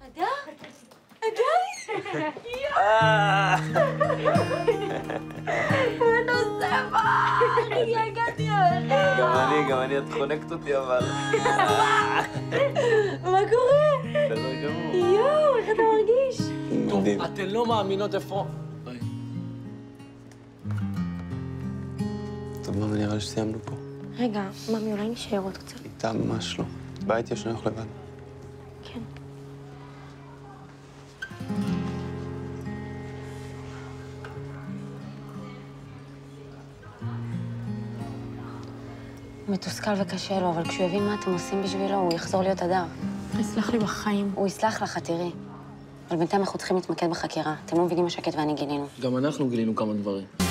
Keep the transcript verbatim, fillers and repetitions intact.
אדר? אדר? מה אתה עושה פה? הגעתי אליך. גם אני, גם אני, את חונקת אותי אבל. מה קורה? בסדר גמור. יואו, איך אתה מרגיש? טוב, אתן לא מאמינות איפה... טוב, מאמי, נראה לי שסיימנו פה. רגע, ממי, אולי נשאר עוד קצת? איתה ממש לא. בית יש נוח לבד. כן. הוא מתוסכל וקשה לו, אבל כשהוא יבין מה אתם עושים בשבילו, הוא יחזור להיות אדר. יסלח לי בחיים. הוא יסלח לך, תראי. אבל בינתיים אנחנו צריכים להתמקד בחקירה. אתם לא מבינים מה שקט ואני גילינו. גם אנחנו גילינו כמה דברים.